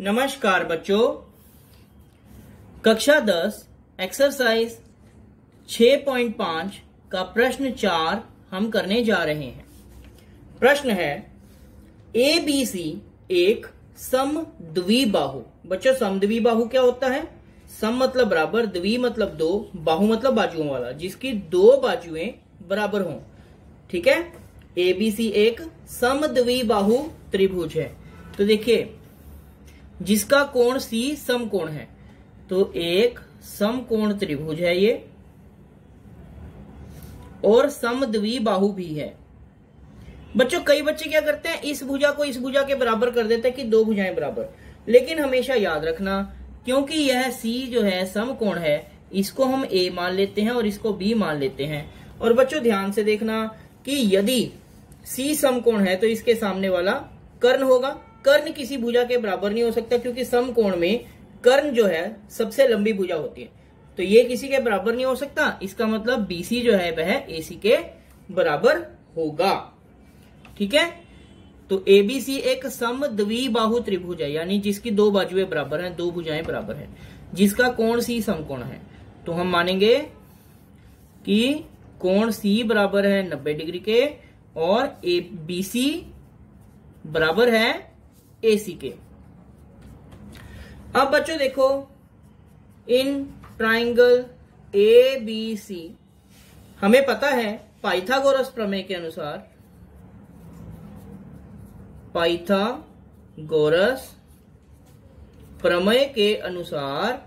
नमस्कार बच्चों, कक्षा 10 एक्सरसाइज 6.5 का प्रश्न 4 हम करने जा रहे हैं। प्रश्न है ABC एक समद्विबाहु। बच्चों समद्विबाहु क्या होता है? सम मतलब बराबर, द्वि मतलब दो, बाहु मतलब बाजुओं वाला, जिसकी दो बाजुएं बराबर हों। ठीक है, ABC एक समद्विबाहु त्रिभुज है। तो देखिए, जिसका कोण C समकोण है, तो एक समकोण त्रिभुज है ये, और समद्विबाहु भी है। बच्चों कई बच्चे क्या करते हैं, इस भुजा को इस भुजा के बराबर कर देते हैं कि दो भुजाएं बराबर। लेकिन हमेशा याद रखना, क्योंकि यह C जो है समकोण है, इसको हम A मान लेते हैं और इसको B मान लेते हैं। और बच्चों ध्यान से देखना कि यदि C समकोण है तो इसके सामने वाला कर्ण होगा। कर्ण किसी भुजा के बराबर नहीं हो सकता, क्योंकि समकोण में कर्ण जो है सबसे लंबी भुजा होती है, तो ये किसी के बराबर नहीं हो सकता। इसका मतलब BC जो है वह AC के बराबर होगा। ठीक है, तो ABC एक समद्विबाहु त्रिभुज है, यानी जिसकी दो बाजुएं बराबर हैं, दो भुजाएं बराबर हैं, जिसका कोण C समकोण है। तो हम मानेंगे कि कोण C बराबर है 90 डिग्री के, और BC बराबर है AC के। अब बच्चों देखो, इन ट्राइंगल ABC हमें पता है पाइथागोरस प्रमेय के अनुसार, पाइथागोरस प्रमेय के अनुसार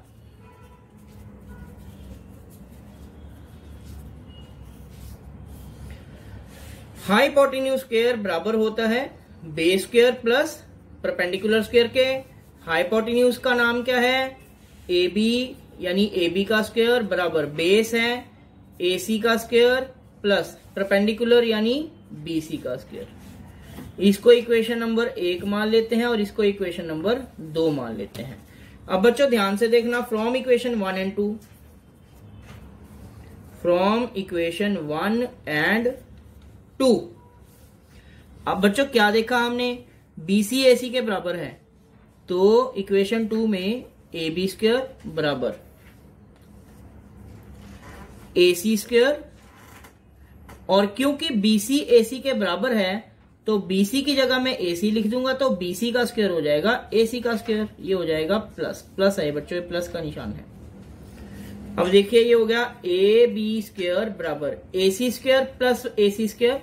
हाइपोटेन्यूज स्क्वायर बराबर होता है base square plus perpendicular square के। हाइपोटेन्यूज का नाम क्या है? AB, यानी AB का स्क्वायर बराबर बेस है AC का स्क्वायर प्लस परपेंडिकुलर यानी BC का स्क्वायर। इसको इक्वेशन नंबर 1 मान लेते हैं और इसको इक्वेशन नंबर 2 मान लेते हैं। अब बच्चों ध्यान से देखना, from equation 1 and 2, from equation 1 and 2। अब बच्चों क्या देखा हमने, BC AC के बराबर है, तो इक्वेशन 2 में AB स्क्वायर बराबर AC स्क्वायर, और क्योंकि BC AC के बराबर है तो BC की जगह मैं AC लिख दूंगा, तो BC का स्क्वायर हो जाएगा AC का स्क्वायर, ये हो जाएगा प्लस। प्लस है बच्चों, ये प्लस का निशान है। अब देखिए, ये हो गया AB स्क्वायर बराबर AC square plus AC square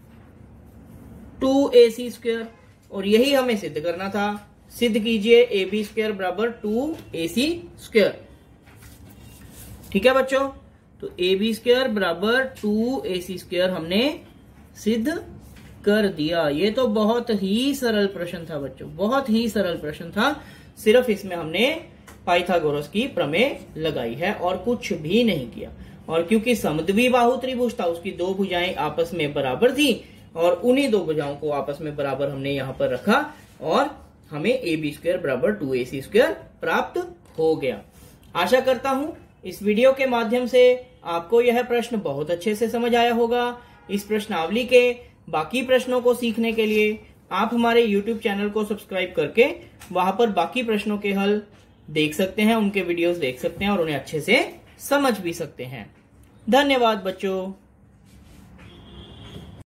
2AC square, और यही हमें सिद्ध करना था। सिद्ध कीजिए AB स्क्वायर बराबर 2AC स्क्वायर। ठीक है बच्चों, तो AB स्क्वायर बराबर 2AC स्क्वायर हमने सिद्ध कर दिया। ये तो बहुत ही सरल प्रश्न था बच्चों, बहुत ही सरल प्रश्न था। सिर्फ इसमें हमने पाइथागोरस की प्रमेय लगाई है और कुछ भी नहीं किया। और क्योंकि समद्विबाहु त्रिभुज था, उसकी दो भुजाएं आपस में बराबर थी, और उन्हीं दो भुजाओं को आपस में बराबर हमने यहां पर रखा, और हमें AB स्क्वायर बराबर 2AC स्क्वायर प्राप्त हो गया। आशा करता हूं इस वीडियो के माध्यम से आपको यह प्रश्न बहुत अच्छे से समझ आया होगा। इस प्रश्नावली के बाकी प्रश्नों को सीखने के लिए आप हमारे YouTube चैनल को सब्सक्राइब करके वहां पर बाकी प्रश्नों के हल देख सकते हैं, उनके वीडियोस देख सकते हैं और उन्हें अच्छे से समझ भी सकते हैं। धन्यवाद बच्चों।